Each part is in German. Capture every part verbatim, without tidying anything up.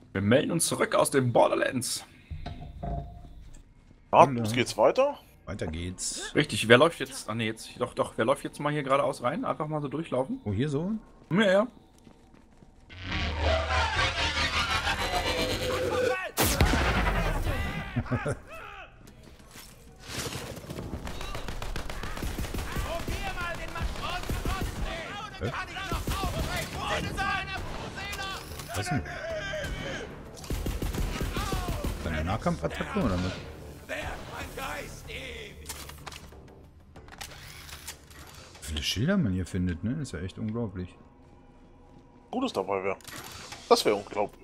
Wir melden uns zurück aus dem Borderlands. Ah, Hallo. es geht's weiter. Weiter geht's. Richtig, wer läuft jetzt? Ah ne, jetzt. Doch, doch, wer läuft jetzt mal hier geradeaus rein? Einfach mal so durchlaufen. Oh, hier so? Ja, ja. Hä? Was denn? Deine Nahkampfattacke oder was? Wie viele Schilder man hier findet, ne? Ist ja echt unglaublich. Gutes dabei wäre. Das wäre unglaublich.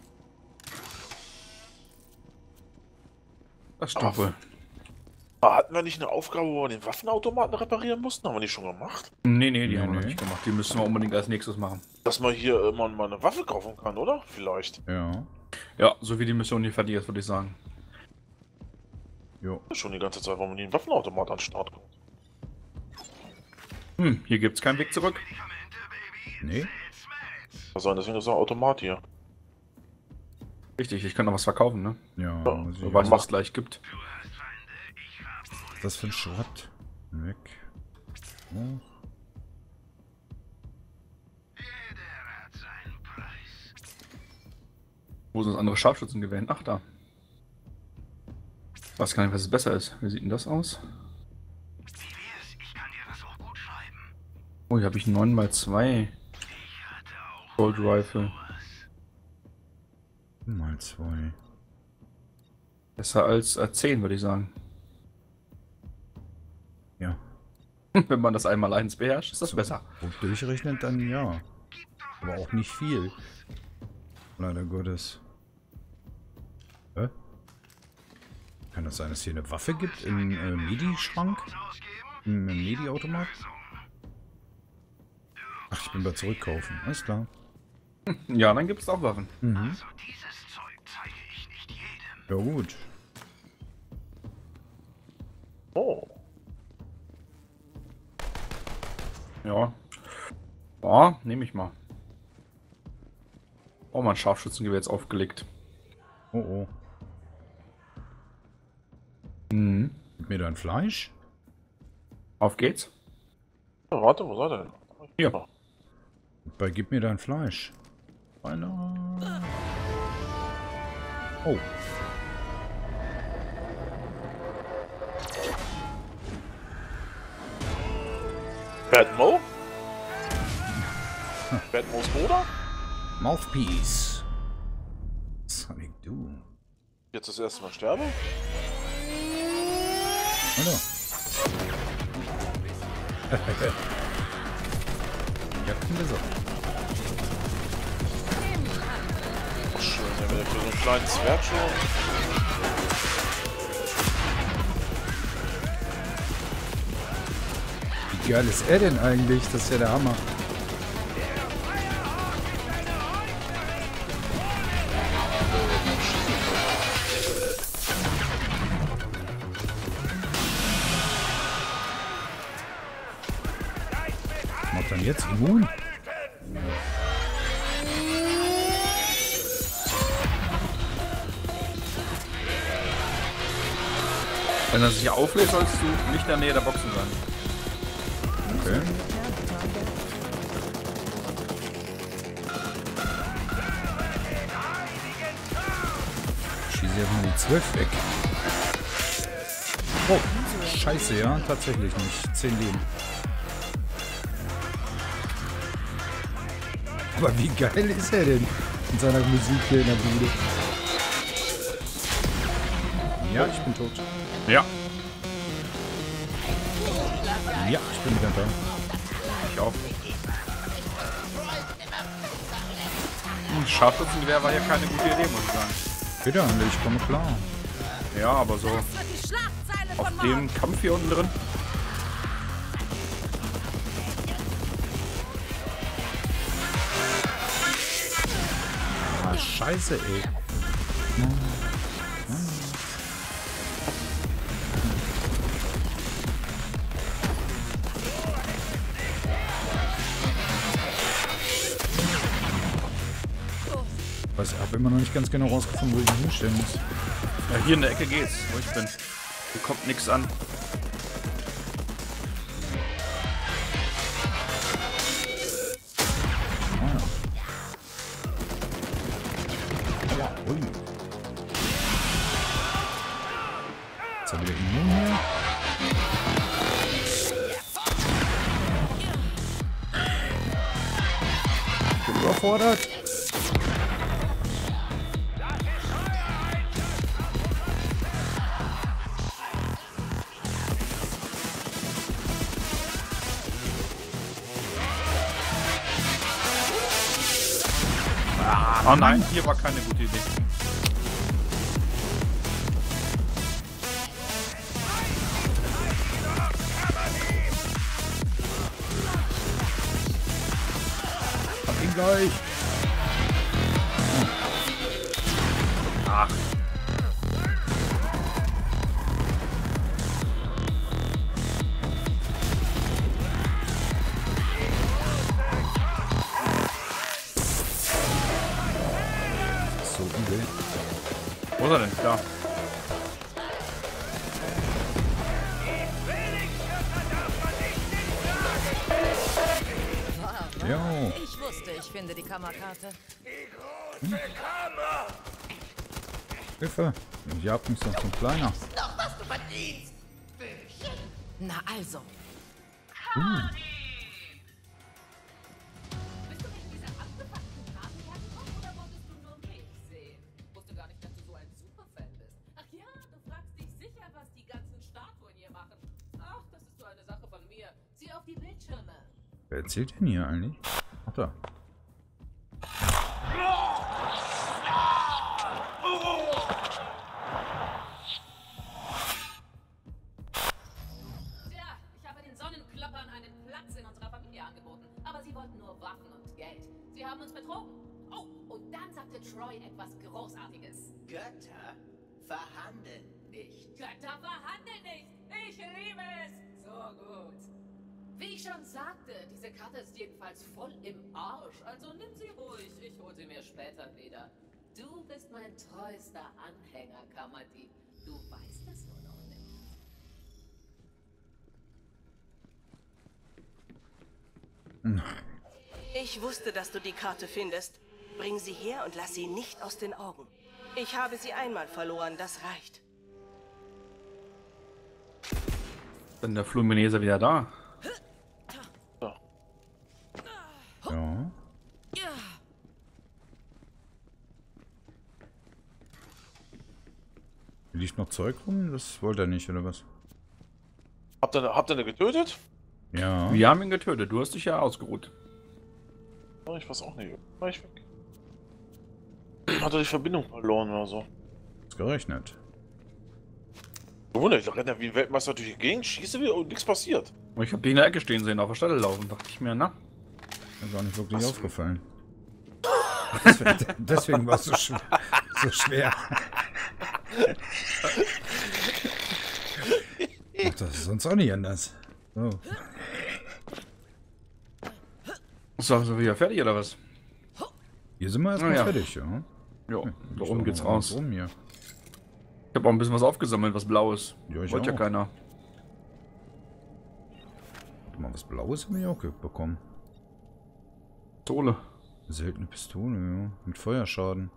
Das stimmt wohl. Aber hatten wir nicht eine Aufgabe, wo wir den Waffenautomaten reparieren mussten? Haben wir die schon gemacht? Nee, nee, die Nee, haben wir noch nee. nicht gemacht. Die müssen wir unbedingt als nächstes machen. Dass man hier immer mal eine Waffe kaufen kann, oder? Vielleicht. Ja. Ja, so wie die Mission hier fertig ist, würde ich sagen. Jo. Schon die ganze Zeit, warum man nie einen Waffenautomat an den Start kommt. Hm, hier gibt's keinen Weg zurück. Nee? Was sein, deswegen ist ein Automat hier. Richtig, ich kann noch was verkaufen, ne? Ja, Ja, muss ich So weißt du, was es gleich gibt. das für ein Schrott? Weg. Oh. Wo sind das andere Scharfschützengewehr? Ach, da. Ich weiß gar nicht, was es besser ist. Wie sieht denn das aus? Oh, hier habe ich neun mal zwei Gold Rifle. Mal zwei. Besser als äh, zehn, würde ich sagen. Ja. Wenn man das einmal eins beherrscht, ist das So. besser. Und durchrechnet dann ja. Aber auch nicht viel. Leider Gottes. Hä? Kann das sein, dass hier eine Waffe gibt im äh, Medi-Schrank? Im, im Medi-Automat? Ach, ich bin bei Zurückkaufen. Alles klar. Ja, dann gibt es auch Waffen. Mhm. Ja gut. Oh. Ja. Ja, nehme ich mal. Oh, mein Scharfschützengewehr jetzt aufgelegt. Oh oh. Mhm. Gib mir dein Fleisch? Auf geht's. Ja, warte, wo seid ihr denn? Hier. Bei gib mir dein Fleisch. Einer. Oh. Bad Mo? Bad Mo's Bruder? Mouthpiece. Sonic Doom. Jetzt das erste Mal sterbe? Hallo. Jagden besorgt. Ach schön, ja, wenn der für so einen kleinen Zwerg schon. Wie geil ist er denn eigentlich? Das ist ja der Hammer. Was macht dann jetzt immun? Wenn er sich auflädt, sollst du nicht in der Nähe der Boxen sein. Okay. Schieße jetzt mal die zwölf weg. Oh, scheiße, ja, tatsächlich nicht. zehn Leben. Aber wie geil ist er denn in seiner Musik hier in der Bude? Ja, ich bin tot. Ja, Ja, ich bin wieder da. ich auch. Hm, Scharfschützengewehr war ja keine gute Idee, muss ich sagen. Bitte, André, ich komme klar. Ja, aber so auf dem Kampf hier unten drin. Ah, scheiße, ey. Weiß, ich habe immer noch nicht ganz genau rausgefunden, wo ich ihn hinstellen muss. Ja, hier in der Ecke geht's, wo ich bin. Hier kommt nichts an. Ah. Ja, ui. Jetzt haben wir wieder Immun hier. Ich bin überfordert. Oh nein, hier war keine gute Idee. Hab ihn gleich. Ach. So übel. Wo ist er denn? Da. Wow, Jo. ich wusste, ich finde die Kammerkarte. Hilfe. Die jagt mich doch zum Kleiner. Noch was du verdienst. Na also. Uh. Bist du wegen dieser abgefuckten Karte hergekommen oder wolltest du nur mich sehen? Wusste gar nicht, dass du so ein Superfan bist. Ach ja, du fragst dich sicher, was die ganzen Statuen hier machen. Ach, das ist so eine Sache von mir. Sieh auf die Bildschirme. Wer erzählt denn hier eigentlich? Ach da. Tja, ich habe den Sonnenkloppern einen Platz in unserer Familie angeboten. Aber sie wollten nur Waffen und Geld. Sie haben uns betrogen. Oh, und dann sagte Troy etwas Großartiges. Götter verhandeln nicht. Götter verhandeln nicht. Ich liebe es. So gut. Wie ich schon sagte, diese Karte ist jedenfalls voll im Arsch. Also nimm sie ruhig. Ich hol sie mir später wieder. Du bist mein treuester Anhänger, Kammerdieb. Du weißt es nur noch nicht. Ich wusste, dass du die Karte findest. Bring sie her und lass sie nicht aus den Augen. Ich habe sie einmal verloren, das reicht. Dann der Flumineser wieder da. Ja. Hier liegt noch Zeug rum? Das wollte er nicht, oder was? Habt ihr, habt ihr eine getötet? Ja. Wir haben ihn getötet, du hast dich ja ausgeruht. Ja, ich weiß auch nicht. War ich weg? Hat er die Verbindung verloren oder so? Ist gerechnet. Wunder, ich renne ja wie ein Weltmeister durch die Gegend, schieße wieder und nichts passiert. Ich habe dich in der Ecke stehen sehen, auf der Stelle laufen. Dachte ich mir, na. Mir gar nicht wirklich Was? aufgefallen. Deswegen, deswegen war es so, schw so schwer. Ach, das ist sonst auch nicht anders. So. Ist doch so wieder fertig oder was? Hier sind wir erstmal Ah, ja. fertig, ja. Jo, Hm, da ist oben doch geht's noch raus. was Rum hier. Ich habe auch ein bisschen was aufgesammelt, was Blaues. Ja, ich Wollte ja auch. keiner. Warte mal, was Blaues haben wir auch bekommen. Pistole. Seltene Pistole, ja. Mit Feuerschaden.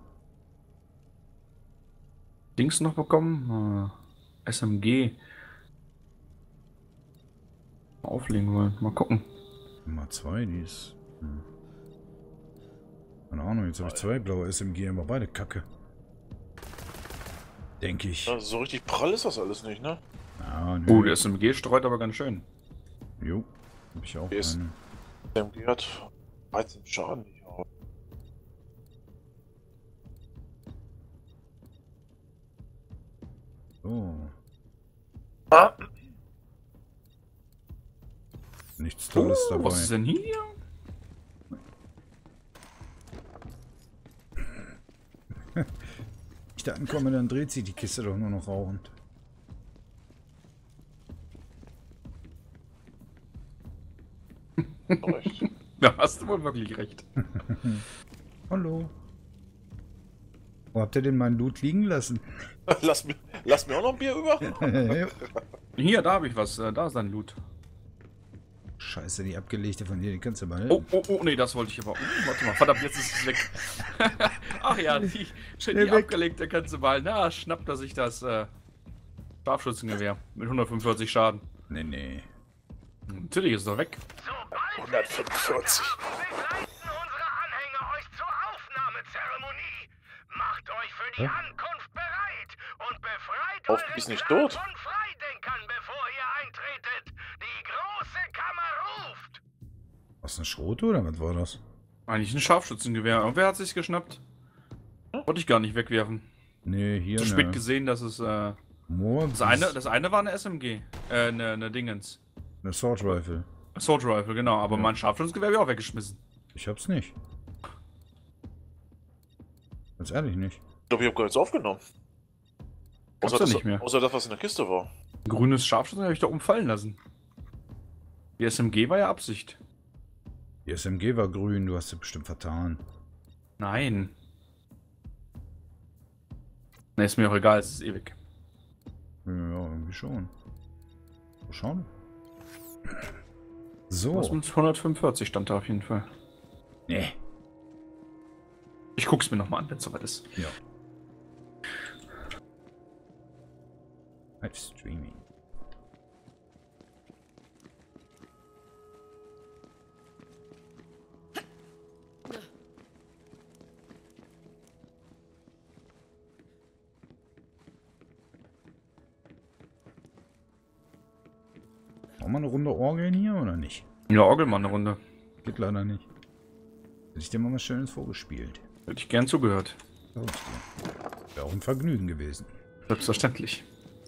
Dings noch bekommen. Äh, S M G. Mal auflegen wollen. Mal gucken. Nummer zwei, die ist. Hm. Keine Ahnung, jetzt habe ich zwei blaue S M G, aber beide kacke. Denke ich. Ja, so richtig prall ist das alles nicht, ne? Ja, nö. Oh, der S M G streut aber ganz schön. Jo. Hab ich auch Hier ist- eine. Der M G hat dreizehn Schaden. Ja. So. Ah, Nichts Tolles Oh, dabei. was ist denn hier? ich da ankomme, dann dreht sich die Kiste doch nur noch rauchend. recht. Da hast du wohl wirklich recht. Hallo. Wo habt ihr denn meinen Loot liegen lassen? Lass mir, lass mir auch noch ein Bier über. Hier, da habe ich was. Äh, da ist ein Loot. Scheiße, die abgelegte von dir, die kannst du mal. Oh, oh, oh, nee, das wollte ich aber. Oh, warte mal, verdammt, jetzt ist es weg. Ach ja, die, schön die weg. abgelegte kannst du mal. Na, schnappt er sich das äh, Scharfschützengewehr mit hundertfünfundvierzig Schaden. Nee, nee. Natürlich ist es doch weg. hundertfünfundvierzig. Begleiten unsere Anhänger euch zur Aufnahmezeremonie. Macht euch für die Hä? Ankunft bereit und befreit Auf, eure ist nicht Stadt tot. von Freidenkern, bevor ihr eintretet. Die große Kammer ruft. Was, eine Schrote oder was war das? Eigentlich ein Scharfschützengewehr. Und wer hat sich's geschnappt? Wollte ich gar nicht wegwerfen. Nee, hier Zu eine spät gesehen, dass es. Äh, Morgens. das, eine, das eine war eine S M G. Äh, eine, eine Dingens. Eine Assault Rifle. Assault Rifle, genau. Aber Ja. mein Scharfschützengewehr habe ich auch weggeschmissen. Ich hab's nicht. Ganz ehrlich nicht. Ich glaube, ich habe gar nichts aufgenommen. Gab's Außer ja das, nicht mehr. außer das, was in der Kiste war. Ein grünes Scharfschützen habe ich da umfallen lassen. Die S M G war ja Absicht. Die S M G war grün, du hast sie bestimmt vertan. Nein. Ne, ist mir auch egal, es ist ewig. Ja, irgendwie schon. Mal schauen. Was So. mit hundertfünfundvierzig stand da auf jeden Fall. Nee. Ich guck's mir nochmal an, wenn es soweit ist. Ja. Livestreaming. Machen wir eine Runde Orgeln hier oder nicht? Ja, Orgel mal eine Runde. Geht leider nicht. Hätte ich dir mal was Schönes vorgespielt. Hätte ich gern zugehört. Sag ich dir. Wäre auch ein Vergnügen gewesen. Selbstverständlich.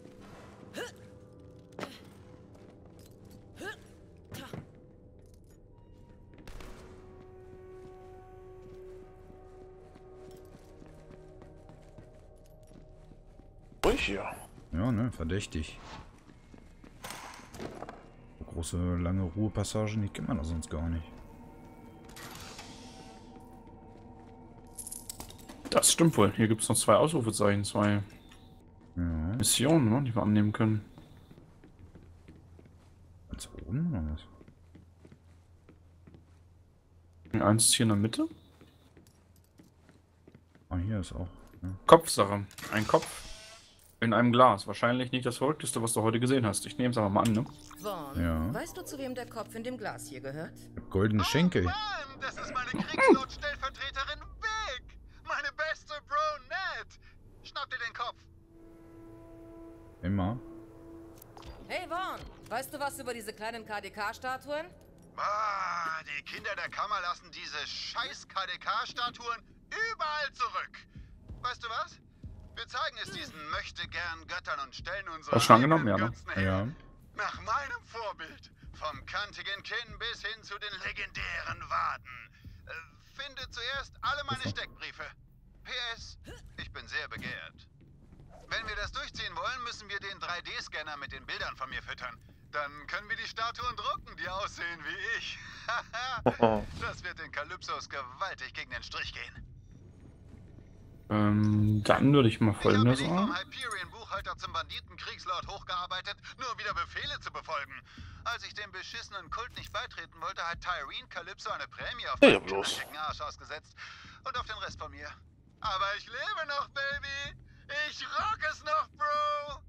Ruhig hier. Ja, ne, verdächtig. So große, lange Ruhepassagen, die kennt man doch sonst gar nicht. Das stimmt wohl. Hier gibt es noch zwei Ausrufezeichen, zwei Ja. Missionen, ne, die wir annehmen können. Ganz oben oder was? Eins ist hier in der Mitte. Ah, hier ist auch. Ja. Kopfsache. Ein Kopf in einem Glas. Wahrscheinlich nicht das Verrückteste, was du heute gesehen hast. Ich nehme es aber mal an, ne? Vaughn, Ja. weißt du, zu wem der Kopf in dem Glas hier gehört? Ich hab goldene Schenkel. Mann, das ist meine Kriegslot-Stellvertreterin Vic. Meine beste Bro Ned. Schnapp dir den Kopf. Immer. Hey Vaughn, weißt du was über diese kleinen K D K-Statuen? Ah, die Kinder der Kammer lassen diese scheiß K D K-Statuen überall zurück. Weißt du was? Wir zeigen es diesen möchtegern Göttern und stellen unsere Hast du schon eigenen angenommen, ja, ne? Götzen her. Ja. Nach meinem Vorbild. Vom kantigen Kinn bis hin zu den legendären Waden. Äh, finde zuerst alle meine Steckbriefe. P S. Ich bin sehr begehrt. Wenn wir das durchziehen wollen, müssen wir den drei D-Scanner mit den Bildern von mir füttern. Dann können wir die Statuen drucken, die aussehen wie ich. Das wird den Kalypsos gewaltig gegen den Strich gehen. Ähm, dann würde ich mal Ich habe folgendes mich vom machen. Hyperion-Buchhalter zum Banditenkriegslord hochgearbeitet, nur um wieder Befehle zu befolgen. Als ich dem beschissenen Kult nicht beitreten wollte, hat Tyreen Calypso eine Prämie auf Ja, meinen bloß. knackigen Arsch ausgesetzt. Und auf den Rest von mir. Aber ich lebe noch, Baby! Ich rock es noch, Bro!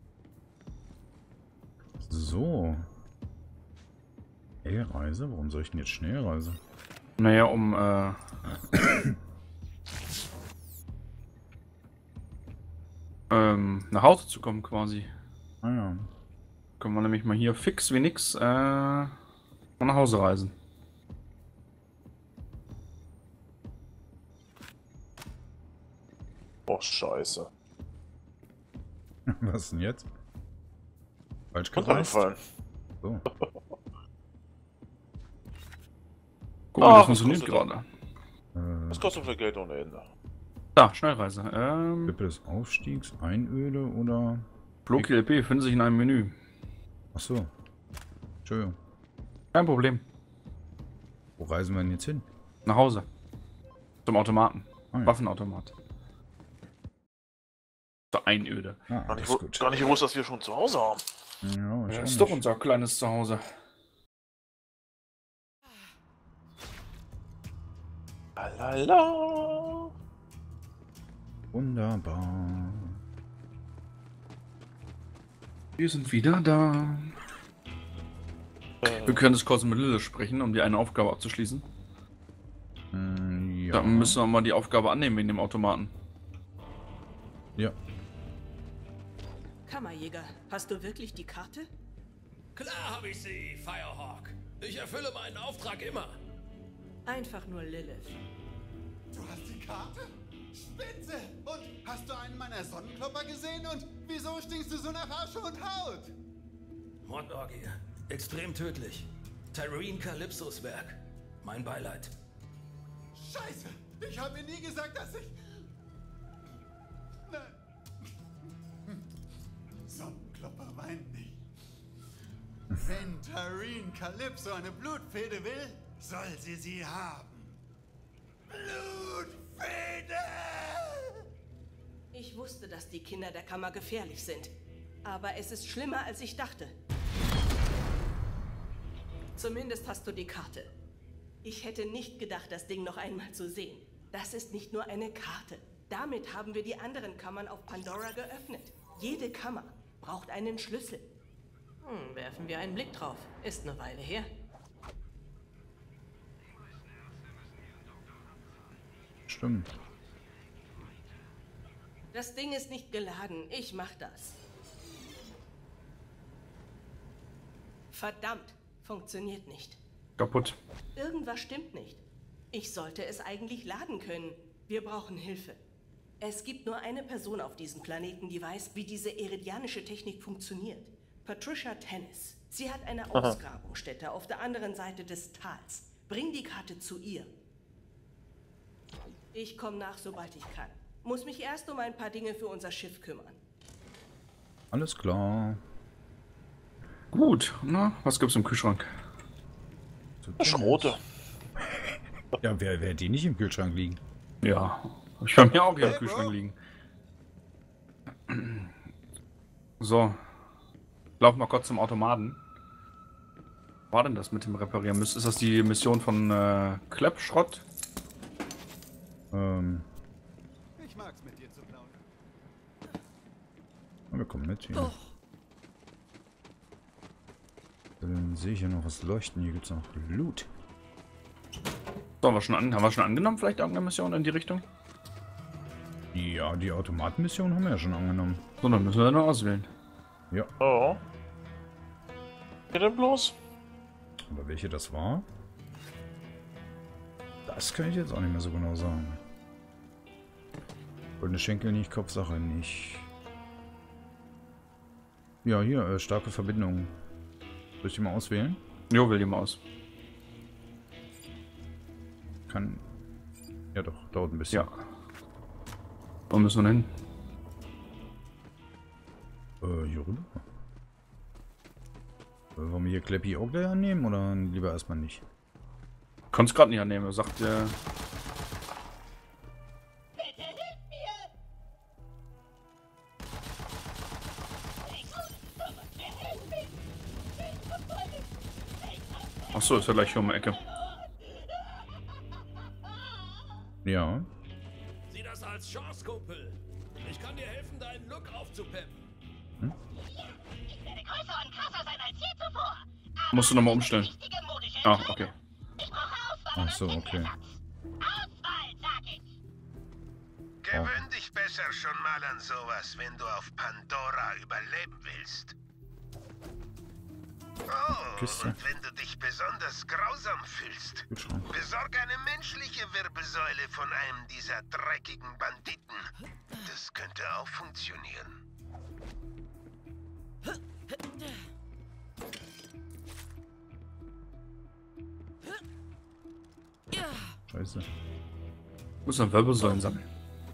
So. Schnellreise? Warum soll ich denn jetzt Schnellreise? Naja, um, äh... ähm, nach Hause zu kommen quasi. Ah ja. Können wir nämlich mal hier fix wie nix, äh, mal nach Hause reisen. Oh, scheiße. Was denn jetzt? Falsch Und gereist? anfallen. So. Guck Ach, mal, das was funktioniert kostet gerade. Äh, Das kostet viel Geld ohne Ende. Da, Schnellreise. Ähm, Wippe des Aufstiegs, Einöde oder... Bloki L P finden sich in einem Menü. Achso. Entschuldigung. Kein Problem. Wo reisen wir denn jetzt hin? Nach Hause. Zum Automaten. Ah, ja. Waffenautomat. zur Einöde. Ah, Gar das nicht, ist wo- gut. gar nicht gewusst, dass wir schon zu Hause haben. Ja, ich Ja, auch das ist nicht. doch unser kleines Zuhause. Lalala. Wunderbar. Wir sind wieder da. Wir können das kurz mit Lille sprechen, um die eine Aufgabe abzuschließen. Hm, ja. Dann müssen wir mal die Aufgabe annehmen wegen dem Automaten. Ja. Kammerjäger, hast du wirklich die Karte? Klar habe ich sie, Firehawk. Ich erfülle meinen Auftrag immer. Einfach nur Lilith. Du hast die Karte? Spitze! Und hast du einen meiner Sonnenklopper gesehen? Und wieso stinkst du so nach Asche und Haut? Mordorgie. Extrem tödlich. Tyreen Calypsos Werk. Mein Beileid. Scheiße! Ich habe mir nie gesagt, dass ich... Nein. Sonnenklopper weint nicht. Wenn Tyreen Calypso eine Blutfehde will, soll sie sie haben. Blutfehde! Ich wusste, dass die Kinder der Kammer gefährlich sind. Aber es ist schlimmer, als ich dachte. Zumindest hast du die Karte. Ich hätte nicht gedacht, das Ding noch einmal zu sehen. Das ist nicht nur eine Karte. Damit haben wir die anderen Kammern auf Pandora geöffnet. Jede Kammer braucht einen Schlüssel. Hm, werfen wir einen Blick drauf. Ist eine Weile her. Stimmt. Das Ding ist nicht geladen. Ich mach das. Verdammt, funktioniert nicht. Kaputt. Irgendwas stimmt nicht. Ich sollte es eigentlich laden können. Wir brauchen Hilfe. Es gibt nur eine Person auf diesem Planeten, die weiß, wie diese iridianische Technik funktioniert. Patricia Tennis. Sie hat eine Ausgrabungsstätte auf der anderen Seite des Tals. Bring die Karte zu ihr. Ich komme nach, sobald ich kann. Muss mich erst um ein paar Dinge für unser Schiff kümmern. Alles klar. Gut, na, was gibt's im Kühlschrank? Schrote. Ja, wer, wer die nicht im Kühlschrank liegen? Ja, hab ich bei mir auch hier im Kühlschrank liegen. So. Lauf mal kurz zum Automaten. Was war denn das mit dem Reparieren? Ist das die Mission von äh, Kleppschrott? Ähm, Ich mag's mit dir zu plaudern. wir kommen mit hier. Dann sehe ich hier noch was leuchten. Hier gibt es noch Loot. So, haben wir schon, an, haben wir schon angenommen, vielleicht irgendeine Mission in die Richtung? Ja, die Automatenmission haben wir ja schon angenommen. So, dann müssen wir nur auswählen. Ja. Oh. Geht denn bloß? Aber welche das war? Das kann ich jetzt auch nicht mehr so genau sagen. Goldene Schenkel nicht, Kopfsache nicht. Ja, hier, äh, starke Verbindung. Soll ich die mal auswählen? Jo, wähl die mal aus. Kann... Ja doch, dauert ein bisschen. Ja. Wo müssen wir hin? Äh, hier rüber. Äh, wollen wir hier Clappy auch gleich annehmen oder lieber erstmal nicht? Konnt's gerade nicht annehmen, er sagt äh, Achso, ist ja gleich hier um die Ecke. Ja. Sieh das als Chance, Kumpel. Ich kann dir helfen, deinen Look aufzupeppen. Ich werde größer und krasser sein als je zuvor. Musst du nochmal umstellen. Ah, okay. Ich brauche Auswahl. Ach so, okay. Auswahl, sag ich. Gewöhn dich besser schon mal an sowas, wenn du auf Pandora überleben willst. Oh, Kiste. und wenn du dich besonders grausam fühlst, Kühlschrank. besorg eine menschliche Wirbelsäule von einem dieser dreckigen Banditen. Das könnte auch funktionieren. Scheiße. Muss dann Wirbelsäulen sammeln.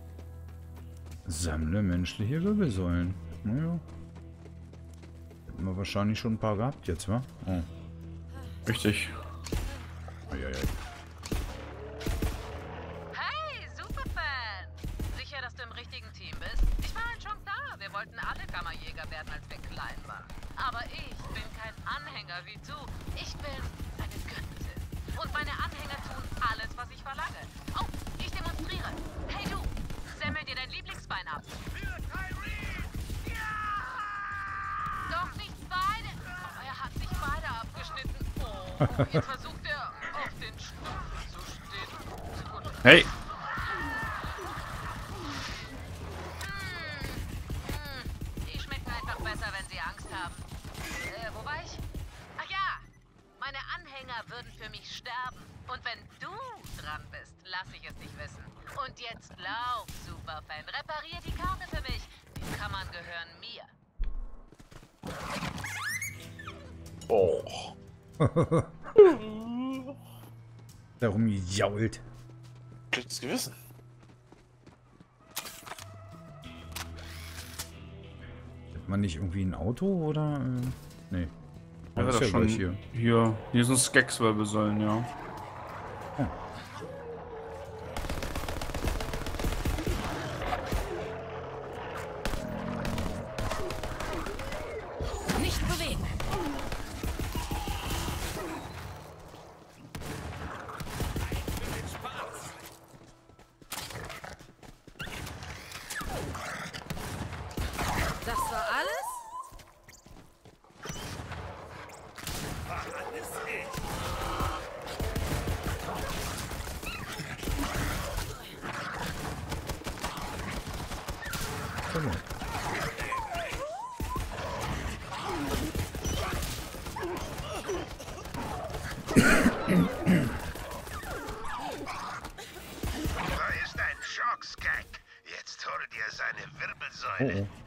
Sammle menschliche Wirbelsäulen. Naja. Hätten wir wahrscheinlich schon ein paar gehabt jetzt, wa? Oh. Richtig. Eieiei. Hey, Superfan! Sicher, dass du im richtigen Team bist? Ich war halt schon da. Jetzt versucht er, auf den Stufen zu stehen. Sekunde. Hey! Die schmecken einfach besser, wenn sie Angst haben. Äh, wo war ich? Ach ja! Meine Anhänger würden für mich sterben. Und wenn du dran bist, lass ich es dich wissen. Und jetzt lauf, Superfan. Reparier die Karte für mich. Die Kammern gehören mir. Oh. Darum jault. Schlechtes Gewissen. Hat man nicht irgendwie ein Auto oder? Äh, nee. Ja, Das das ist ja schon gleich hier. hier. Hier sind Skeks-Wirbelsäulen, ja. Oh. Nicht bewegen. Das war alles? Hallo. Da ist ein Schockskag. Jetzt hol dir seine Wirbelsäule. Oh,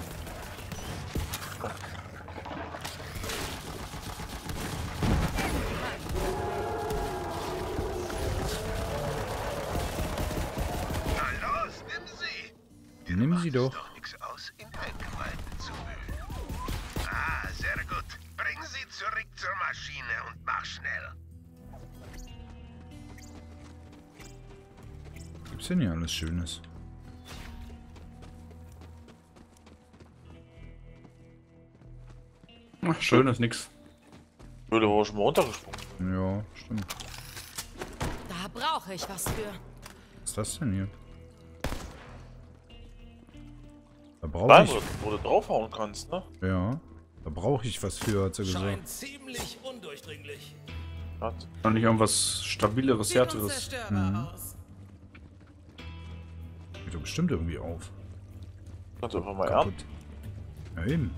Na los, nimm sie. oh. Nimm sie doch. Doch nichts aus, in Eingeweiden zu wühlen. Ah, sehr gut. Bring sie zurück zur Maschine und mach schnell. Gibt's denn hier alles Schönes? Ach, schön ist nix. Würde wohl schon mal runtergesprungen. Ja, stimmt. Da brauche ich was für. Was ist das denn hier? Da brauche Nein, ich. wo, wo du draufhauen kannst, ne? Ja. Da brauche ich was für, hat sie Scheint gesagt. ziemlich undurchdringlich. Hat. Noch nicht irgendwas stabileres, Sieht härteres. unzerstörbar aus. Geht doch bestimmt irgendwie auf. Kannst du einfach mal ernten. Kaputt. Ja, eben.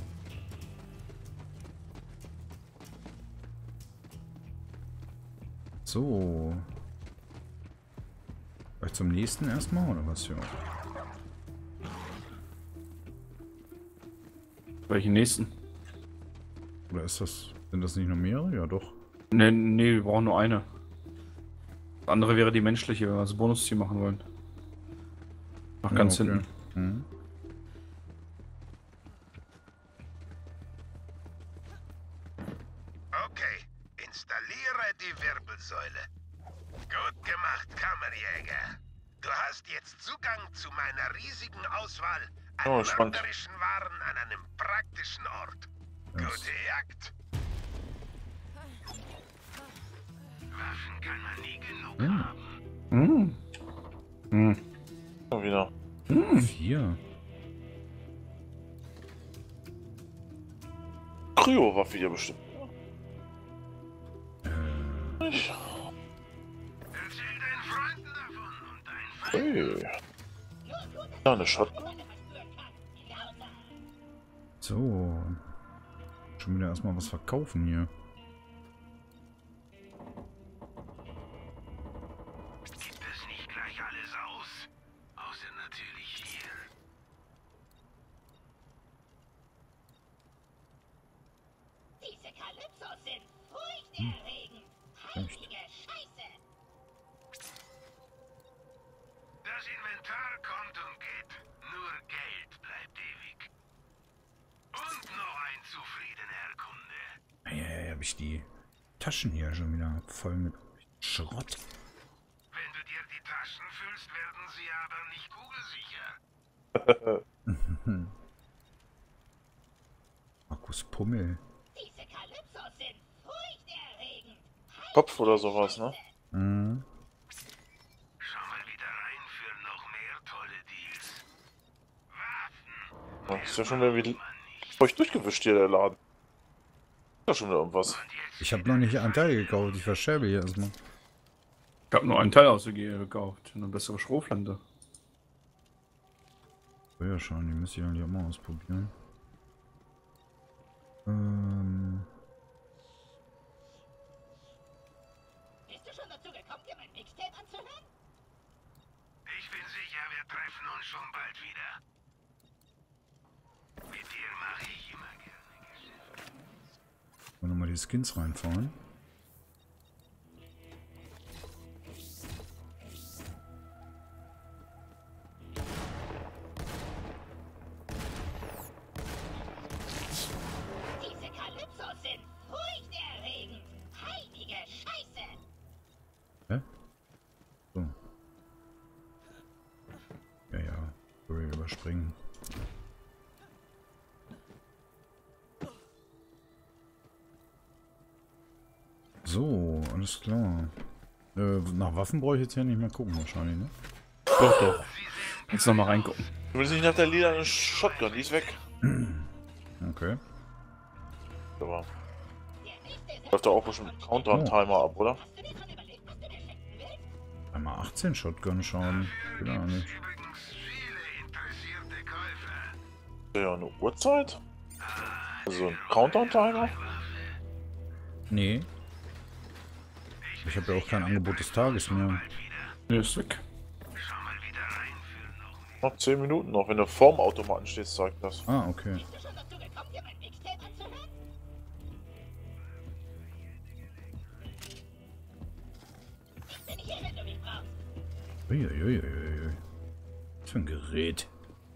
So. Vielleicht zum nächsten erstmal, oder was? Ja. Welchen nächsten? Oder ist das. Sind das nicht noch mehrere? Ja, doch. Ne, nee, wir brauchen nur eine. Das andere wäre die menschliche, wenn wir das Bonusziel machen wollen. Nach Ja, ganz okay. hinten. Mhm. Okay, installiere die Wirbelsäule. Gut gemacht, Kammerjäger. Du hast jetzt Zugang zu meiner riesigen Auswahl an Oh, spannend. mörderischen Waren an einem praktischen Ort. Gute Jagd. Waffen kann man nie genug Hm. haben. Hm. Hm. Ja, wieder. Vier. Kryo-Waffe hier bestimmt. Äh, Ich. Erzähl deinen Freunden davon und dein Feind. Hey. Ja, eine Shotgun. so. Schon wieder erstmal was verkaufen hier. Gibt es nicht gleich alles aus? Außer natürlich hier. Diese Kalypsos sind furchterregend. Heilige Scheiße. Das Inventar kommt und geht. Nur Geld bleibt ewig. Und noch ein zufriedener Kunde. Ja, ja, ja, hab ich die Taschen hier schon wieder voll mit Schrott. Wenn du dir die Taschen füllst, werden sie aber nicht kugelsicher. Markus Pummel. Diese Kalypsos sind furchterregend. Kopf oder sowas, ne? Mhm. Schau mal wieder rein für noch mehr tolle Deals. Waffen. Ja, ist ja schon wieder wie feucht durchgewischt hier, der Laden. Ist ja schon wieder irgendwas. Und jetzt Ich habe noch nicht einen Teil gekauft. Ich verscherbe hier erstmal. Ich habe nur einen Teil ausgegeben gekauft. Eine bessere Schrotflinte. Oh ja, schauen, die müsste ich eigentlich auch mal ausprobieren. Ähm. Bist du schon dazu gekommen, dir mein Mixtape anzuhören? Ich bin sicher, wir treffen uns schon bald wieder. Mit dir mache ich immer gerne Geschäfte. Wollen wir nochmal die Skins reinfahren? Diese Kalypsos sind furchterregend. Heilige Scheiße. Hä? So. Ja, ja. Sorry, überspringen. So, alles klar. Äh, nach Waffen brauche ich jetzt ja nicht mehr gucken wahrscheinlich, ne? Doch, doch. Jetzt noch mal reingucken. Du willst nicht nach der lila Shotgun, die ist weg. Okay. Aber läuft da auch bestimmt ein Countdown-Timer ab, oder? Einmal achtzehn Shotgun schauen. Genau nicht. Ja, eine Uhrzeit? Also ein Countdown-Timer? Nee. Ich habe ja auch kein Angebot des Tages mehr. Nee, ist weg. Noch zehn Minuten noch, wenn du vorm Automaten stehst, zeigt das. Ah, okay. Bist du schon dazu gekommen, dir mein Mixtape anzuhören? Ich bin hier, wenn du mich brauchst. Uiuiuiui. Was für ein Gerät.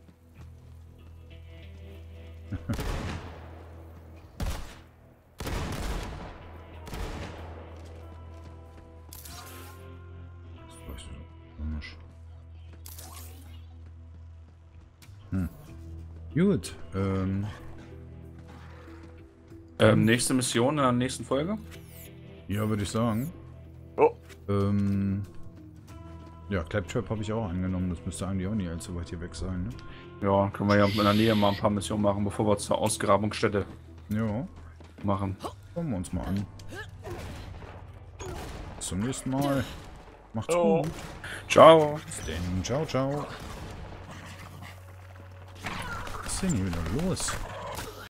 Das weiß ich so komisch. Hm. Gut, ähm. Ähm, nächste Mission in der nächsten Folge? Ja, würde ich sagen. Oh. Ähm. Ja, Claptrap habe ich auch angenommen. Das müsste eigentlich auch nicht allzu weit hier weg sein, ne? Ja, können wir ja in der Nähe mal ein paar Missionen machen, bevor wir zur Ausgrabungsstätte Ja. machen. Schauen wir uns mal an. Bis zum nächsten Mal. Macht's Oh. gut. Ciao. Bis denn. Ciao, ciao. Was ist denn hier wieder los?